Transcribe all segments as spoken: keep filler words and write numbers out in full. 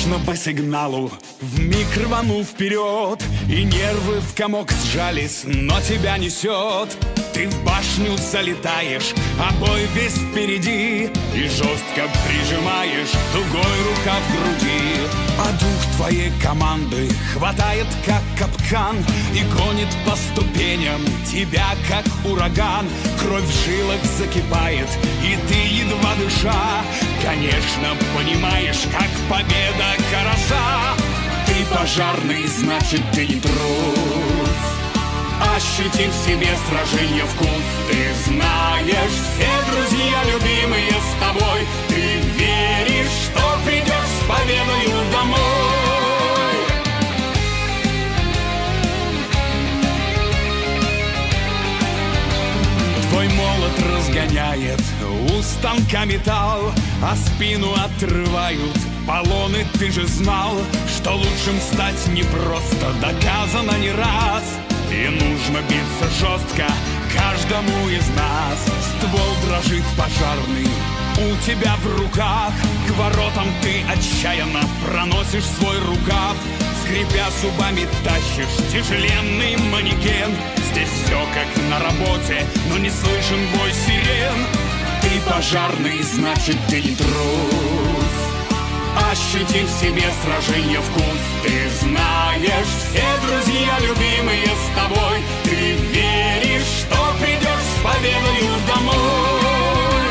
Точно по сигналу вмиг рванул вперед, и нервы в комок сжались, но тебя несет. Ты в башню залетаешь, а бой весь впереди, и жестко прижимаешь тугой рука в груди. А дух твоей команды хватает как капкан и гонит по ступеням тебя как ураган. Кровь в жилах закипает, и ты, едва дыша, конечно, понимаешь, как победа хороша. Ты пожарный, значит, ты не трус. Ощути в себе сражение вкус. Ты знаешь, все друзья любимые с тобой. Ты веришь, что придешь с победою домой. Твой молот разгоняет у станка металл, а спину отрывают полоны. Ты же знал, что лучшим стать непросто, доказано не раз. И нужно биться жестко каждому из нас. Ствол дрожит пожарный у тебя в руках, к воротам ты отчаянно проносишь свой рукав. Скрипя зубами тащишь тяжеленный манекен. Здесь все как на работе, но не слышен бой сирен. Ты пожарный, значит, ты не трус. Ощути в себе сражение вкус. Ты знаешь, все друзья любимые с тобой. Ты веришь, что придешь с победою домой.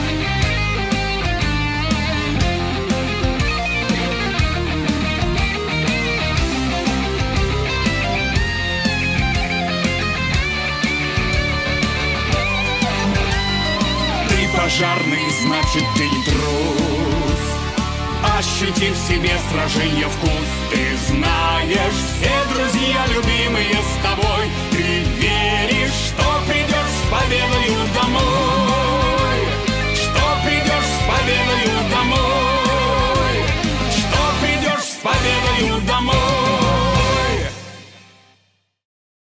Ты пожарный, значит, ты не трус. Ощути в себе сражение вкус. Ты знаешь, все друзья любимые с тобой. Ты веришь, что придешь с победою домой.